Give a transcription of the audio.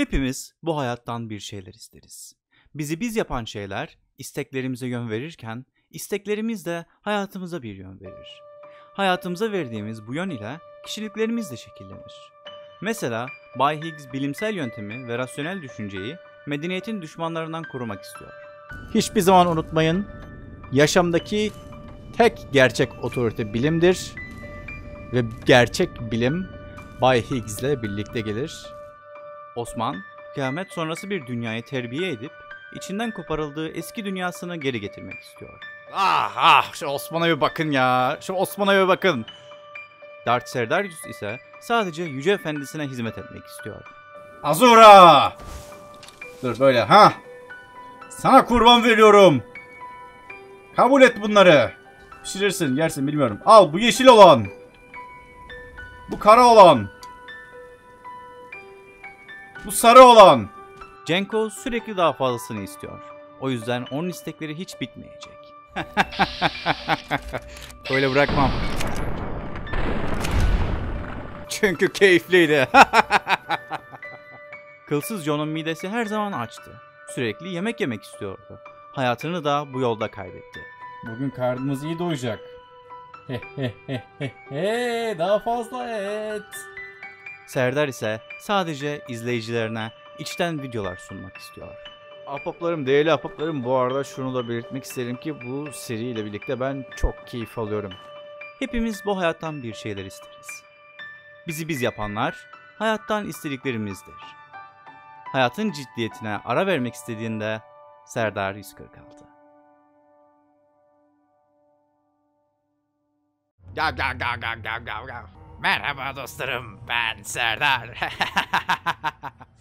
Hepimiz bu hayattan bir şeyler isteriz. Bizi biz yapan şeyler isteklerimize yön verirken isteklerimiz de hayatımıza bir yön verir. Hayatımıza verdiğimiz bu yön ile kişiliklerimiz de şekillenir. Mesela Bay Higgs bilimsel yöntemi ve rasyonel düşünceyi medeniyetin düşmanlarından korumak istiyor. Hiçbir zaman unutmayın, yaşamdaki tek gerçek otorite bilimdir ve gerçek bilim Bay Higgs ile birlikte gelir. Osman, kıyamet sonrası bir dünyayı terbiye edip içinden koparıldığı eski dünyasını geri getirmek istiyor. Şu Osman'a bir bakın ya. Şu Osman'a bir bakın. Darth Serdarius ise sadece Yüce Efendisine hizmet etmek istiyor. Azura! Dur böyle ha. Sana kurban veriyorum. Kabul et bunları. Pişirirsin, yersin bilmiyorum. Al bu yeşil olan. Bu kara olan. Bu sarı olan. Cenko sürekli daha fazlasını istiyor. O yüzden onun istekleri hiç bitmeyecek. Öyle bırakmam. Çünkü keyifliydi. Kılsız John'un midesi her zaman açtı. Sürekli yemek yemek istiyordu. Hayatını da bu yolda kaybetti. Bugün karnımız iyi doyacak. Daha fazla et. Serdar ise sadece izleyicilerine içten videolar sunmak istiyor. Ahbaplarım, değerli ahbaplarım, bu arada şunu da belirtmek isterim ki bu seriyle birlikte ben çok keyif alıyorum. Hepimiz bu hayattan bir şeyler isteriz. Bizi biz yapanlar hayattan istediklerimizdir. Hayatın ciddiyetine ara vermek istediğinde Serdar 146. Merhaba dostlarım, ben Serdar.